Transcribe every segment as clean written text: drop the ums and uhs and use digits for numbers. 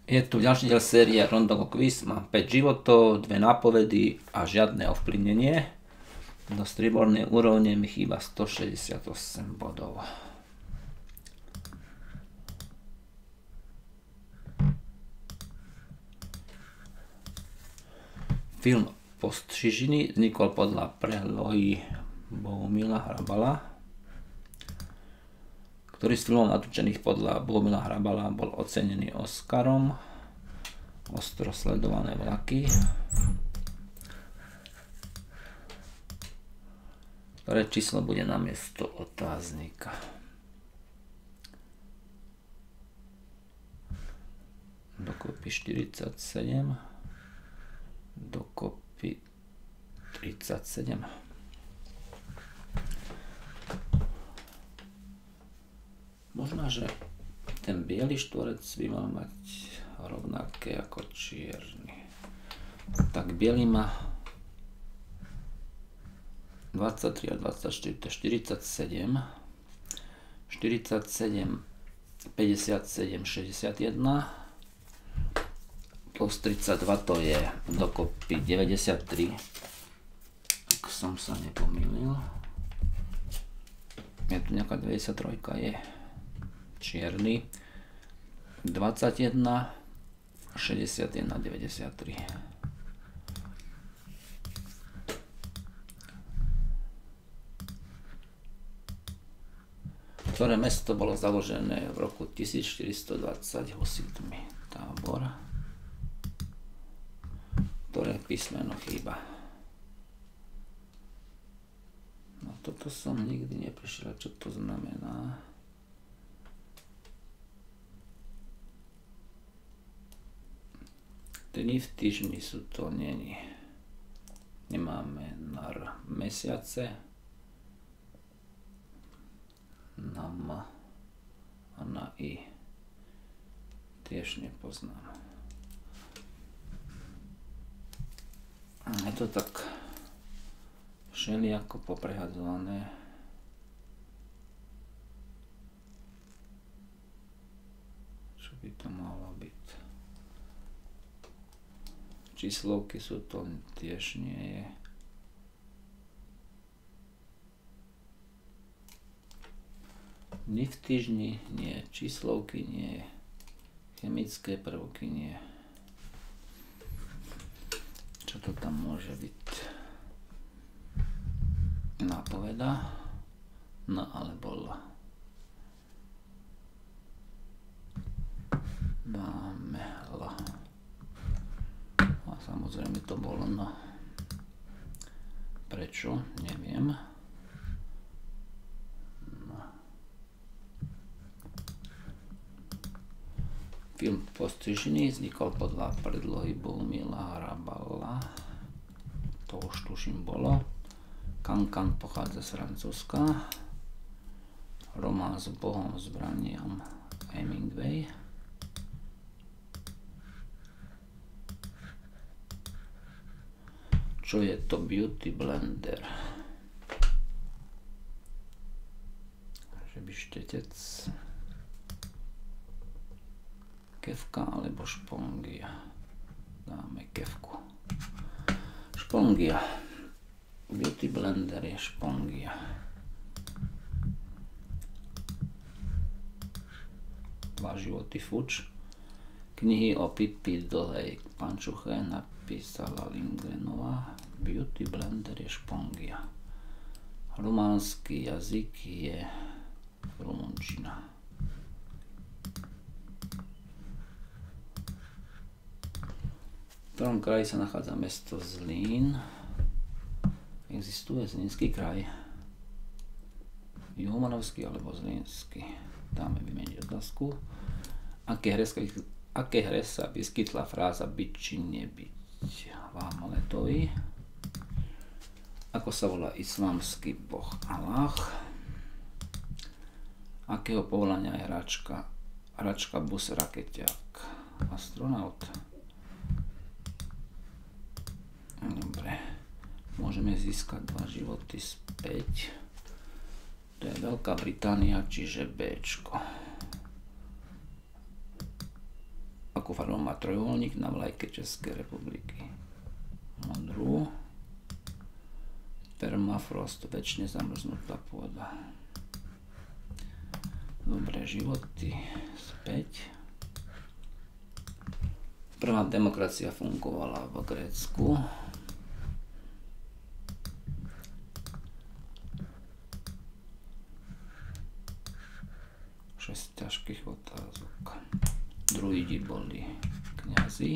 Je tu ďalší diel série Rondogo Quiz, mám 5 životov, 2 nápovedy a žiadne ovplyvnenie. Do striebornej úrovne mi chýba 168 bodov. Film Postřižiny vznikol podľa predlohy Bohumila Hrabala, ktorý z filmov natočených podľa Bohumila Hrabala bol ocenený Oscarom. Ostro sledované vlaky. Ktoré číslo bude namiesto otáznika? Dokopy 47. Dokopy 37. Možno, že ten biely štvorec by mal mať rovnaké ako čierny. Tak biely má 23 a 24, to je 47. 47, 57, 61. Plus 32 to je dokopy 93. Ak som sa nepomýlil. Je tu nejaká 93, je čierny. 21, 61, 93. Ktoré mesto bolo založené v roku 1420 husitmi? Tábor. Ktoré písmeno chýba? No toto som nikdy neprišiel, čo to znamená. Dni v týždni sú to není. Nemáme na mesiace, na M a na I. Tiež nepoznám. Je to tak všelijako poprehadzované. Čo by to malo byť? Číslovky sú to tiež nie je. Dni v týždni nie, číslovky nie, chemické prvky nie. Čo to tam môže byť? Nápoveda? No alebo L. Dáme L. A samozrejme to bolo no. Prečo? Neviem. Film Postřižiny vznikol podľa predlohy Bohumila Hrabala. To už tuším bolo. Cancan pochádza z Francúzska. Román s Bohom zbraniam Hemingway. Čo je to Beauty Blender? Že by štetec. Kefka alebo špongia. Dáme kefku. Špongia. Beauty Blender je špongia. Dva životy fuč. Knihy o Pipi dlhej pančuche napísala Lindgrenová. Beauty Blender je špongia. Rumánsky jazyk je rumunčina. V ktorom kraji sa nachádza mesto Zlín? Existuje Zlínsky kraj? Juhomoravský alebo Zlínsky? Dáme vymeniť otázku. Aké hre sa vyskytla fráza byť či nebyť? V Hamletovi. Ako sa volá islamský boh Allah? Akého povolania je hračka? Hračka bus raketiak. Astronaut. Dobre, môžeme získať 2 životy späť. To je Veľká Británia, čiže Bčko. akú farbu má trojuholník na vlajke Českej republiky? Modrú. Permafrost, väčšine zamrznutá pôda. Dobré životy. Späť. Prvá demokracia fungovala v Grécku. Šesť ťažkých otázok. Druidi boli kňazi.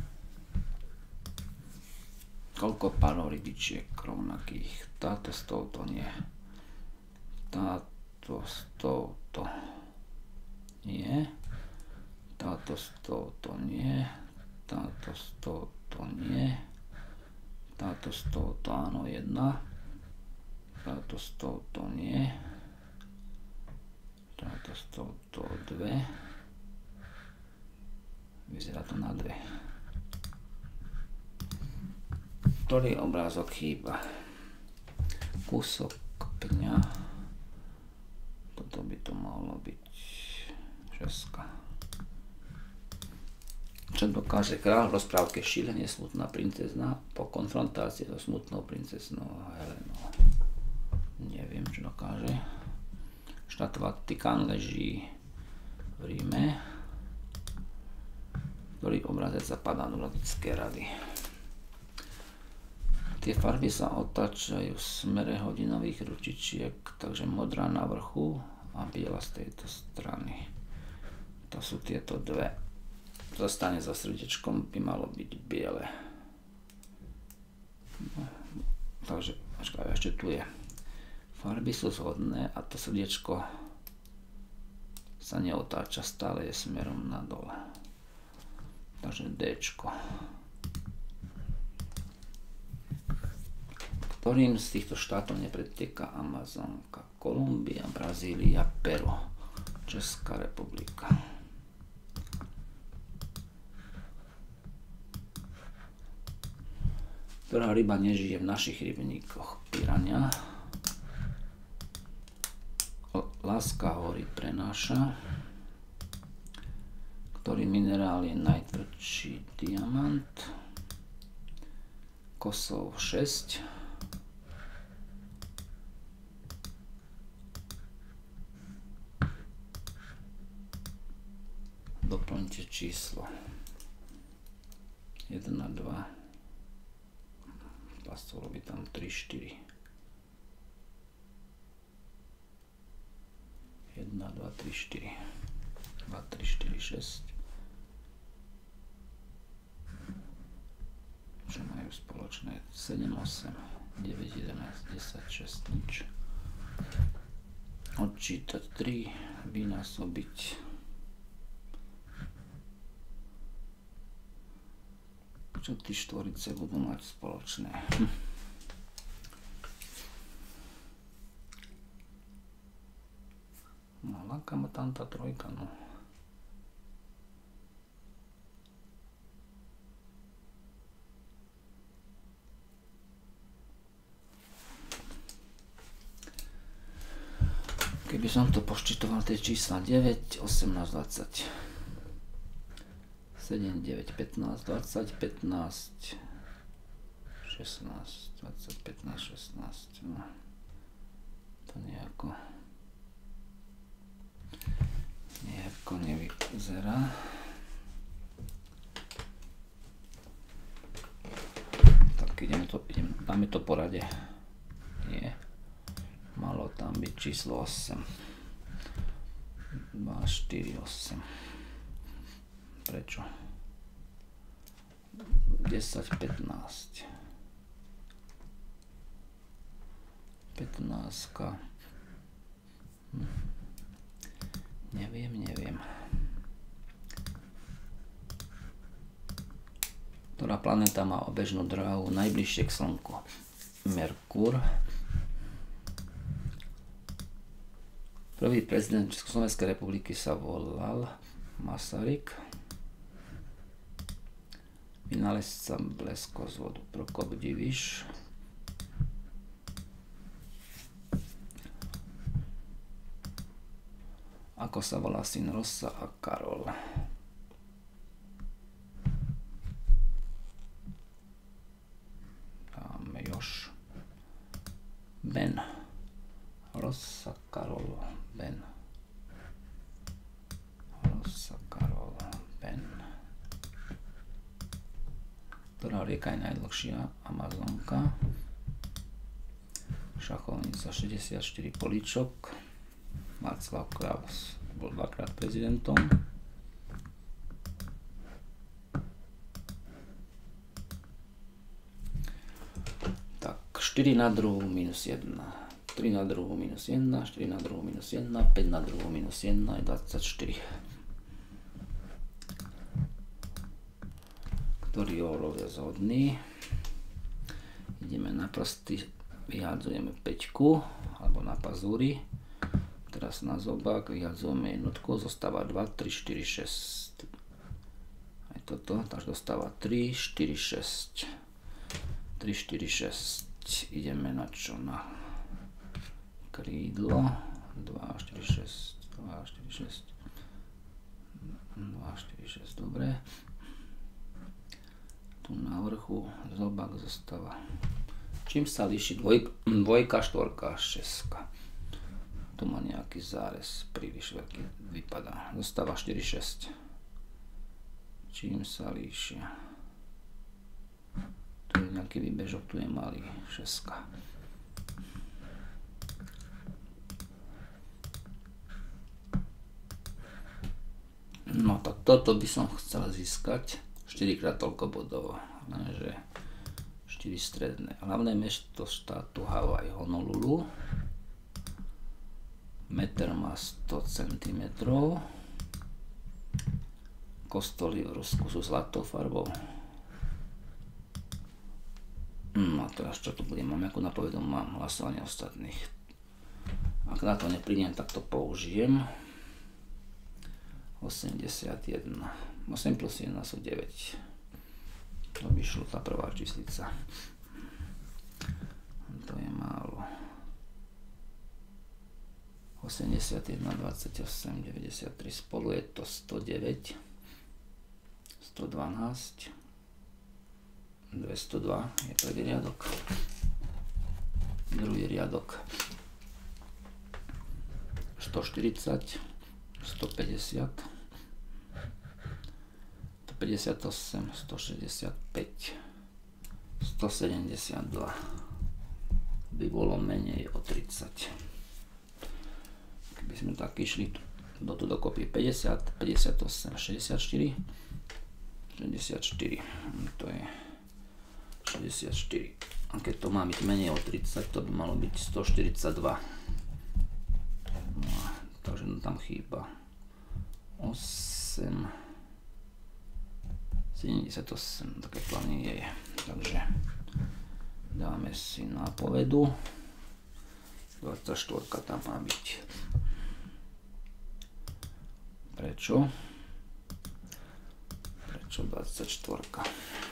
Koľko párov rybičiek rovnakých? Táto s touto nie. Táto s touto nie. Táto s touto nie. Táto s touto nie. Táto s touto áno, jedna. Táto s touto nie. Táto s touto dve. Vyzerá to na dve. Ktorý obrázok chýba? Kúsok pňa. Toto by to mohlo byť šeska. Čo dokáže kráľ v rozprávke Šílenie smutná princezna po konfrontácii so smutnou princeznou Helenou? Neviem, čo dokáže. Štát Vatikán leží v Ríme. Ktorý obrazec zapadá do Latickej rady? Tie farby sa otáčajú v smere hodinových ručičiek, takže modrá na vrchu a biela z tejto strany. To sú tieto dve. Zostane za srdiečkom by malo byť biele. No, takže ešte tu je. Farby sú zhodné a to srdiečko sa neotáča, stále je smerom nadol. Takže Dčko. Ktorým z týchto štátov nepretieká Amazonka? Kolumbia, Brazília, Peru, Česká republika. Ktorá ryba nežije v našich rybníkoch? Pirania. Láska hory prenáša. Ktorý minerál je najtvrdší? Diamant. Kosov 6. Doplňte číslo 1 a 2. Pastovalo by tam 3, 4. 1, 2, 3, 4. 2, 3, 4, 6. Čo majú spoločné? 7, 8, 9, 11, 10, 6, nič. Odčítať 3, vynásobiť. Čo tí štvorice budú mať spoločné? No, láka ma tam tá trojka, no. Keby som to poščítoval, tie čísla 9, 18, 20. 7, 9, 15, 20, 15, 16, 20, 15, 16. No. To nejako nevyzerá. Tak dáme to porade. Nie. Malo tam byť číslo 8. 2, 4, 8. Prečo? 10, 15. 15. Neviem. Ktorá planéta má obežnú dráhu najbližšie k Slnku? Merkur. Prvý prezident Československej republiky sa volal Masaryk. Vynálezca bleskozvodu Prokop Diviš. Ako sa volá syn Rossa a Karol? Ktorá rieka je najdlhšia? Amazonka. Šachovnica 64 políčok. Václav Klaus bol dvakrát prezidentom. Tak 4 na druhú minus 1. 3 na druhú minus 1, 4 na druhú minus 1, 5 na druhú minus 1 je 24. Ktorý orol je zhodný. Ideme na prsty, vyhádzujeme 5 alebo na pazúry. Teraz na zobák vyhádzujeme jednotku, zostáva 2, 3, 4, 6. Aj toto, takže dostáva 3, 4, 6. 3, 4, 6. Ideme na čo? Na krídlo. 2, 4, 6. 2, 4, 6. 2, 4, 6. Dobre. Tu na vrchu zobák zostáva. Čím sa líši dvojka, štvorka a šestka? Tu má nejaký zárez príliš veľký, vypadá. Zostáva 4, 6. Čím sa líšia? Tu je nejaký výbežok, tu je malý, šestka. No tak toto by som chcel získať 4-krát toľko bodov, lenže 4 stredné. Hlavné mesto štátu Havaj, Honolulu. Meter má 100 cm. Kostoly v Rusku sú zlatou farbou. No a teraz čo tu budem? Mám ako napovedom, mám hlasovanie ostatných. Ak na to neprídem, tak to použijem. 81. 8 plus 1 sú 9. To by šlo tá prvá číslica. To je málo. 81, 28, 93. Spolu je to 109. 112. 202 je prvý riadok. Druhý riadok. 140. 150. 58, 165, 172 by bolo menej o 30. Keby sme tak išli do tu dokopy 50, 58, 64, 64, to je 64. A keď to má byť menej o 30, to by malo byť 142. No, takže tam chýba 8, 78, také plnenie je, takže dáme si nápovedu, 24 tam má byť. Prečo? Prečo 24?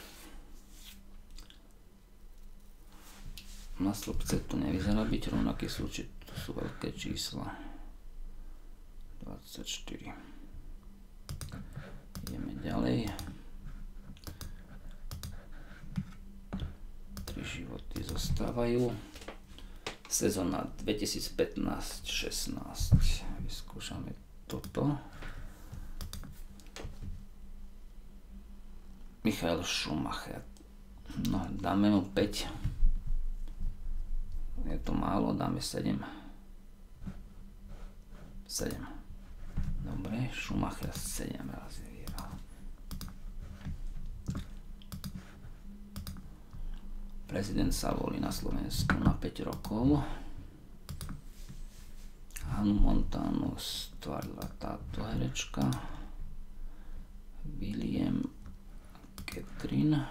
Na slupce to nevyzerá byť rovnaké, sú veľké čísla. 24. Ideme ďalej. Životy zostávajú. Sezóna 2015-16. Vyskúšame toto. Michael Schumacher. No, dáme mu 5. Je to málo, dáme 7. 7. Dobre, Schumacher 7 razy vyhral. Prezident sa volí na Slovensku na 5 rokov. Hannah Montana stvárila táto herečka. William Catherine.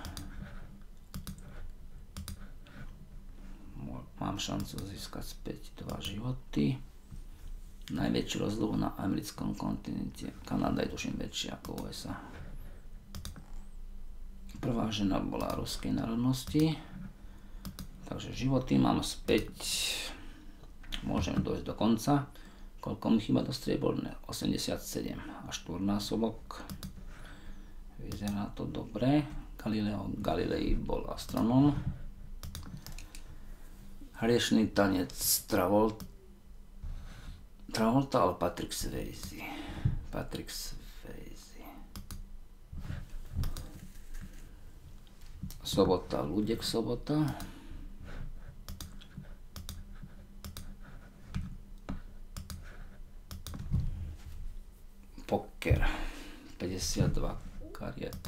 Mám šancu získať späť 2 životy. Najväčšiu rozlohu na americkom kontinente. Kanada je tuším väčšia ako USA. Prvá žena bola ruskej národnosti. Takže životy mám späť. Môžem dojsť do konca. Koľko mi chýba do strieborné? 87 a štvornásobok. Vyzerá to dobre. Galileo Galilei bol astronóm. Hriešný tanec Travolta ale Patrick Swayze. Sobota, Ľudek Sobota. Poker, 52 kariet.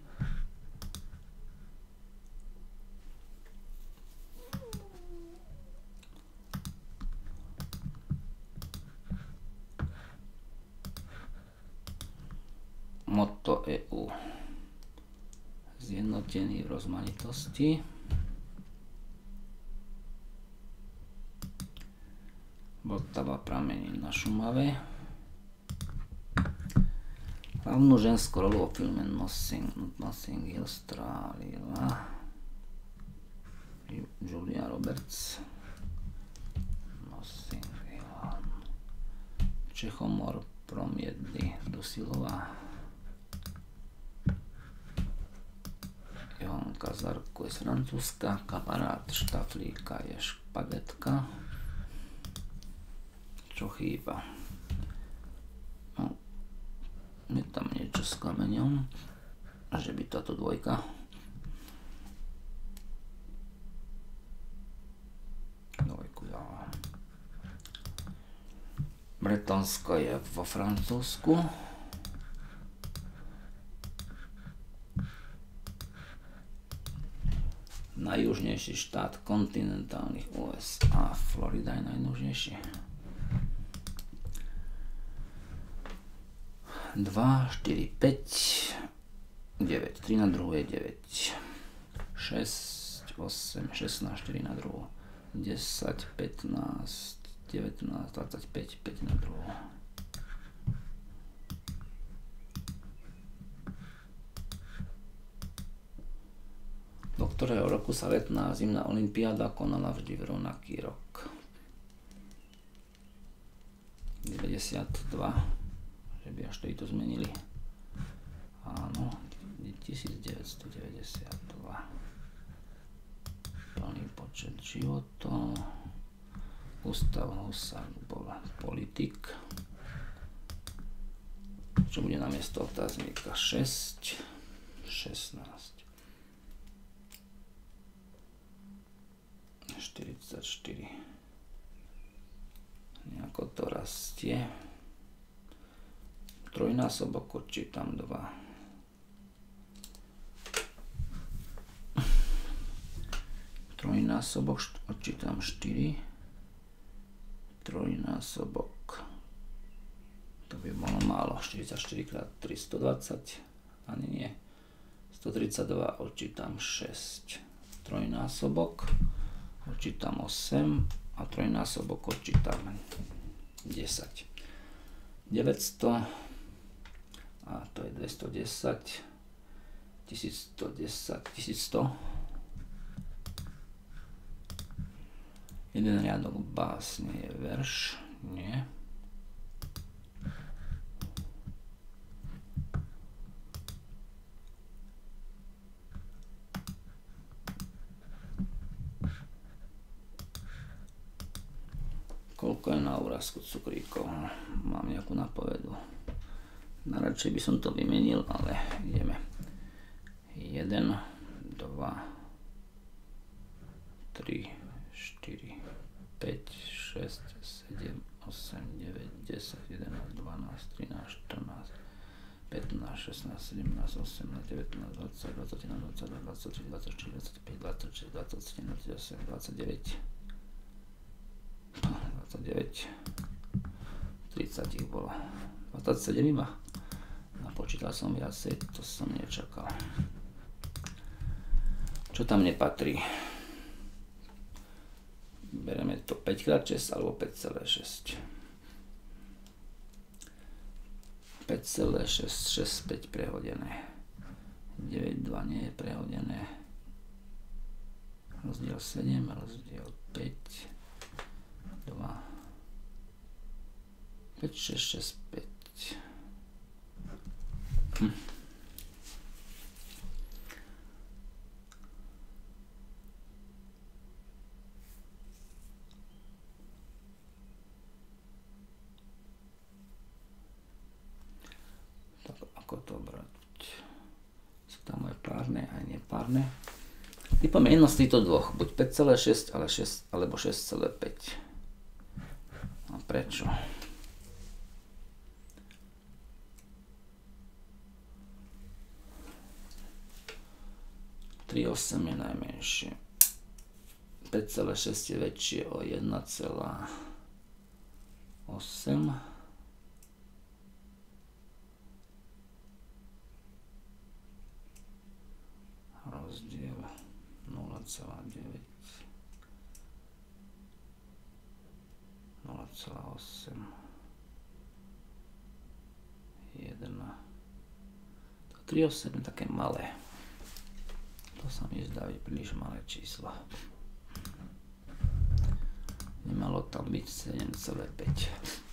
Motto EU. Zjednotený v rozmanitosti. Vltava pramení na Šumave. Hlavnú ženskú rolu vo filme Notting Hill strávila Julia Roberts. Notting Hill. Čechomor Promiedny Dusilová. Johanka Zarko je z Francúzska. Kamarát Štaflíka je špagetka. Čo chýba? No, je tam niečo s kameňom. Že by táto dvojka. Dvojku dala. Bretonsko je vo Francúzsku. Najjužnejší štát kontinentálnych USA. Florida je najjužnejší. 2, 4, 5, 9. 3 na druhú je 9. 6, 8, 16, 4 na druhú. 10, 15, 19, 25, 5 na druhú. Do ktorého roku sa letná a zimná olympiáda konala vždy v rovnaký rok? 92. Že by až to zmenili. Áno, 1992. Plný počet životov. Gustav Husák bol politik. Čo bude namiesto otáznika? 6, 16. 44. Nejako to rastie. Trojnásobok odčítam 2. Trojnásobok odčítam 4. Trojnásobok. To by bolo málo. 44 krát 3, 120. Ani nie. 132 odčítam 6. Trojnásobok. Odčítam 8 a trojnásobok odčítam 10. 900 a to je 210, 1110, 1100. Jeden riadok básne je verš, nie. Koľko je na úrazku cukríkov? Mám nejakú napovedu. Najradšej by som to vymenil, ale ideme. 1, 2, 3, 4, 5, 6, 7, 8, 9, 10, 11, 12, 13, 14, 15, 16, 17, 18, 19, 20, 21, 22, 23, 24, 25, 26, 27, 28, 29. 29, 30 ich bolo. 27 iba. Napočítal som viacej, to som nečakal. Čo tam nepatrí? Bereme to 5x6 alebo 5,6. 5,6, 6, 5 prehodené. 9, 2 nie je prehodené. Rozdiel 7, rozdiel 5. 2, 5, 6, 6, 5. Tak ako to brať? Sú tam aj párne, aj nepárne. Typujeme jedno z týchto dvoch, buď 5,6 alebo 6,5. A prečo? Tri 8 je najmenšie. 5,6 je väčšie o 1,8. Rozdiel 0,9. 0,8. 1. 3,8 je také malé. To sa mi zdá byť príliš malé číslo. Nemalo tam byť 7,5.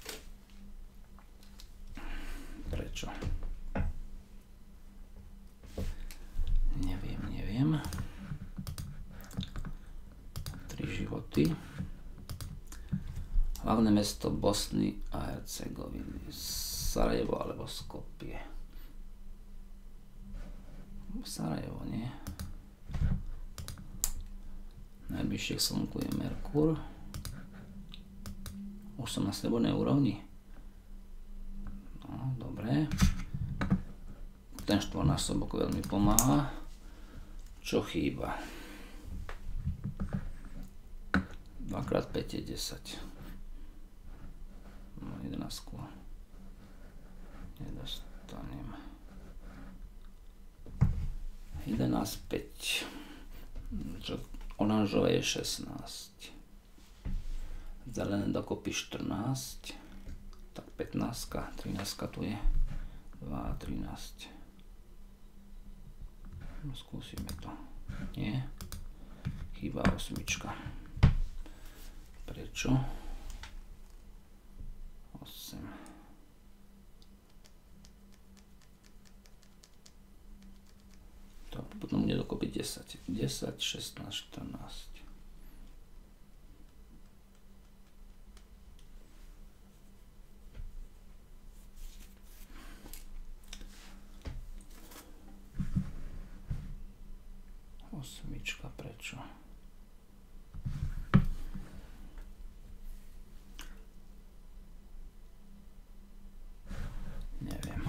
Prečo? Neviem. 3 životy. Hlavné mesto Bosny a Hercegoviny. Sarajevo alebo Skopje. Sarajevo, nie? Najbližšie k Slnku je Merkur. Už som na slobodnej úrovni. No, dobre. Ten štvornásobok veľmi pomáha. Čo chýba? 2x5 je 10. No, 11. Nedostanem. 11, 5. Oranžové je 16. Zelené dokopy 14. Tak 15. 13 tu je. 2 a 13. No, skúsime to. Nie. Chýba 8. Prečo? 8. To potom bude dokopy 10. 10, 16, 14. Osmička, prečo? Neviem.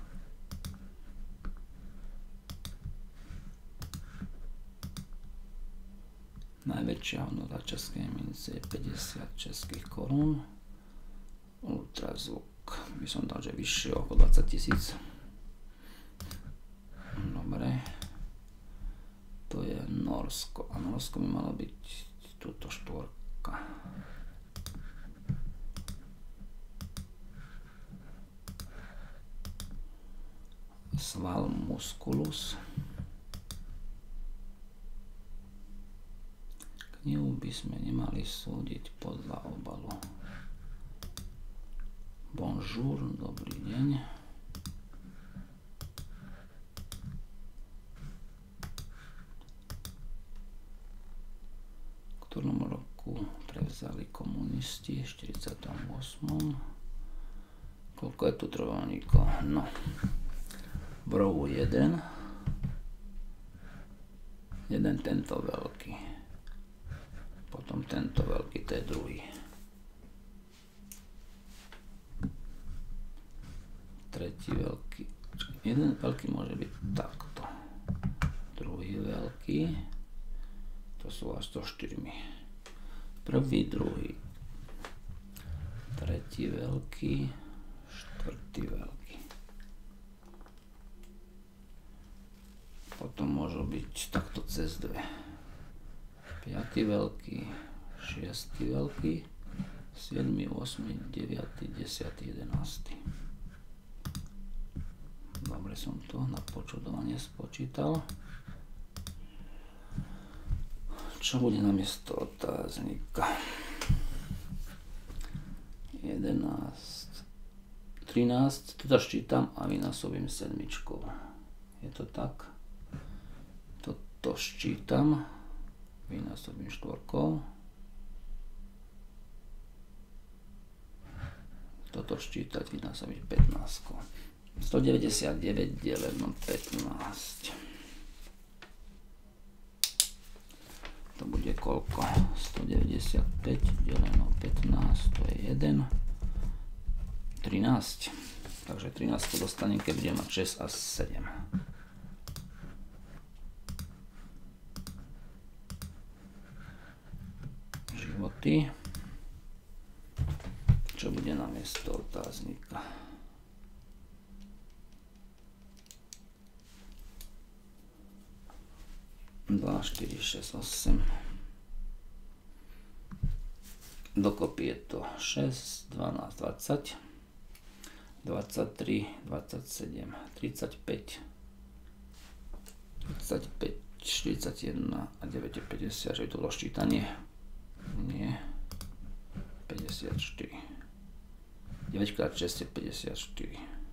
Najväčšia hodnota českej mince je 50 českých korún. Ultrazvuk by som dal, že vyššie okolo 20 000. Dobre. To je Norsko. A Norsko by malo byť túto štvorka. Sval musculus. Knihu by sme nemali súdiť podľa obalu. Bonjour, dobrý deň. V ktorom roku prevzali komunisti? 48. Koľko je tu trojholníkov? No. V rohu 1. Jeden tento veľký. Potom tento veľký, to je druhý. Tretí veľký. Jeden veľký môže byť takto. Druhý veľký. To sú až to 4. Prvý, druhý. Tretí veľký. Štvrtý veľký. Potom môžu byť takto cez 2. 5. veľký. 6. veľký. 7., 8., 9., 10., 11. Dobre som to na počudovanie spočítal. Čo bude namiesto otáznika? 11, 13, toto ščítam a vynásobím 7. Je to tak? Toto ščítam, vynásobím 4. Toto ščítať, vynásobiť 15. 199 deleno 15. To bude koľko? 195 deleno 15, to je 1. 13. Takže 13 dostanem, keď budem mať 6 a 7. Životy. Čo bude na miesto otáznika? Dva, 4, 6, 8. Dokopy je to 6, 12, 20, 23, 27, 35, 41 a 9 je 50, že je to rozčítanie. Nie. 54. 9x6 je 54.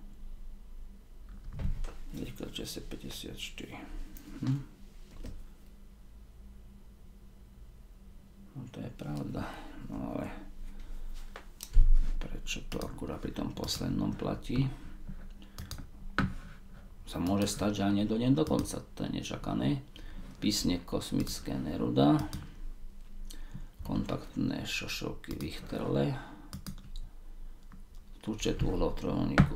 9x6 je 54. No to je pravda, no ale prečo to akurát pri tom poslednom platí? Sa môže stať, že ani nedojdem do konca, to je nečakané. Písne kosmické Neruda, kontaktné šošovky Vichterle, túčet uhlov trojholníku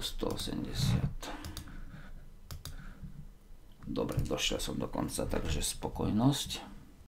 180. Dobre, došiel som do konca, takže spokojnosť.